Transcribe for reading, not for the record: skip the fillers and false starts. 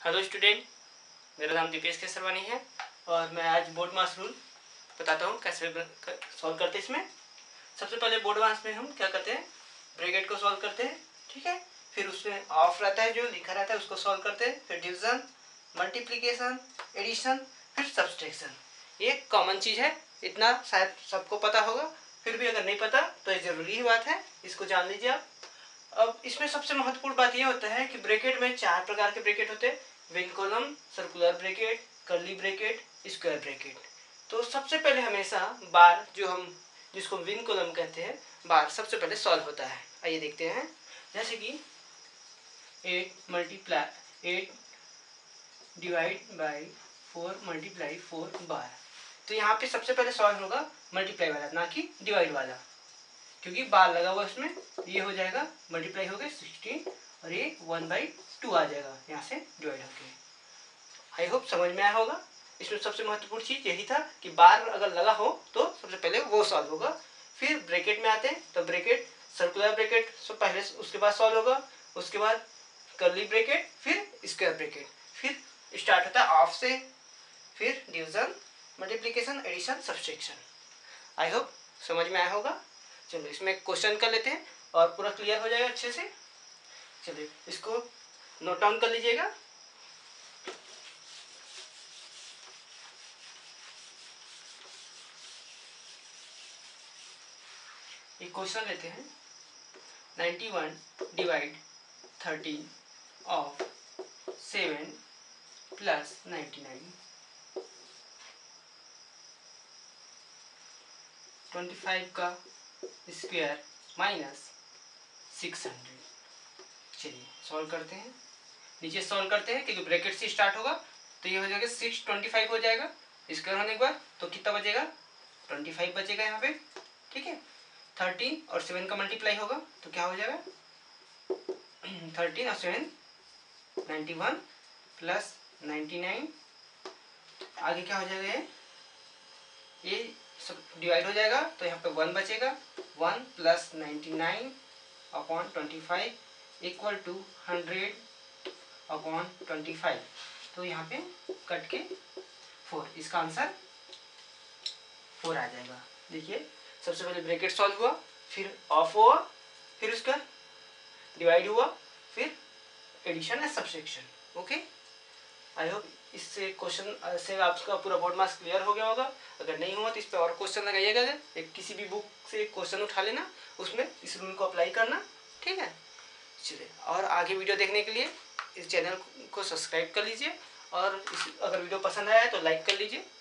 Hello student, मेरा नाम दीपेश केसरवानी है और मैं आज बोर्ड मास रूल बताता हूँ कैसे सॉल्व करते हैं। इसमें सबसे पहले बोर्ड मास में हम क्या करते हैं, ब्रैकेट को सॉल्व करते हैं, ठीक है। फिर उसमें ऑफ रहता है, जो लिखा रहता है उसको सॉल्व करते हैं। फिर डिवीजन, मल्टीप्लिकेशन, एडिशन, फिर सब्सट्रैक्शन। ये कॉमन चीज़ है, इतना शायद सबको पता होगा। फिर भी अगर नहीं पता तो ये ज़रूरी ही बात है, इसको जान लीजिए आप। अब इसमें सबसे महत्वपूर्ण बात यह होता है कि ब्रैकेट में 4 प्रकार के ब्रैकेट होते हैं: vinculum, circular bracket, curly bracket, square bracket. तो सबसे पहले हमेशा बार, जो हम जिसको विन कॉलम कहते हैं, बार सबसे पहले सॉल्व होता है। आइए देखते हैं। जैसे कि 8 डिवाइड बाई 4 मल्टीप्लाई 4 बार। तो यहाँ पे सबसे पहले सॉल्व होगा मल्टीप्लाई वाला, ना कि डिवाइड वाला, क्योंकि बार लगा हुआ इसमें। ये हो जाएगा मल्टीप्लाई हो गए 16 और ये 1/2 आ जाएगा यहाँ से डिवाइड होके। आई होप समझ में आया होगा। इसमें सबसे महत्वपूर्ण चीज़ यही था कि बार अगर लगा हो तो सबसे पहले वो सॉल्व होगा। फिर ब्रैकेट में आते हैं तो ब्रैकेट, सर्कुलर ब्रैकेट सब पहले, उसके बाद सॉल्व होगा। उसके बाद कर्ली ब्रैकेट, फिर स्क्वायर ब्रैकेट, फिर स्टार्ट होता है ऑफ से, फिर division, multiplication, addition, subtraction. I hope समझ में आया होगा। चलो इसमें क्वेश्चन कर लेते हैं और पूरा क्लियर हो जाएगा अच्छे से। चलिए इसको नोट डाउन कर लीजिएगा। एक क्वेश्चन लेते हैं। 91 डिवाइड 13 ऑफ 7 प्लस 99। 25 का स्क्वायर माइनस 600। चलिए सॉल्व करते हैं। नीचे सॉल्व करते हैं क्योंकि ब्रैकेट से स्टार्ट होगा, तो ये हो जाएगा 625 हो जाएगा। स्क्वायर होने के बाद तो कितना बचेगा, 25 बचेगा यहाँ पे, ठीक है। 13 और 7 का मल्टीप्लाई होगा तो क्या हो जाएगा, 13 और 7 91 प्लस 99। आगे क्या हो जाएगा, ये सब डिवाइड हो जाएगा तो यहाँ पे 1 बचेगा। 1 plus 99 upon 25 equal to 100 upon 25। तो यहाँ पे कट के 4, इसका आंसर 4 आ जाएगा। देखिए सबसे पहले ब्रैकेट सॉल्व हुआ, फिर ऑफ हुआ, फिर उसका डिवाइड हुआ, फिर addition and subtraction. Okay, I hope इससे क्वेश्चन से आपका पूरा बोर्ड मार्क्स क्लियर हो गया होगा। अगर नहीं हुआ तो इस पर और क्वेश्चन लगाइएगा। एक किसी भी बुक से क्वेश्चन उठा लेना, उसमें इस रूल को अप्लाई करना, ठीक है। चलिए, और आगे वीडियो देखने के लिए इस चैनल को सब्सक्राइब कर लीजिए और अगर वीडियो पसंद आया तो लाइक कर लीजिए।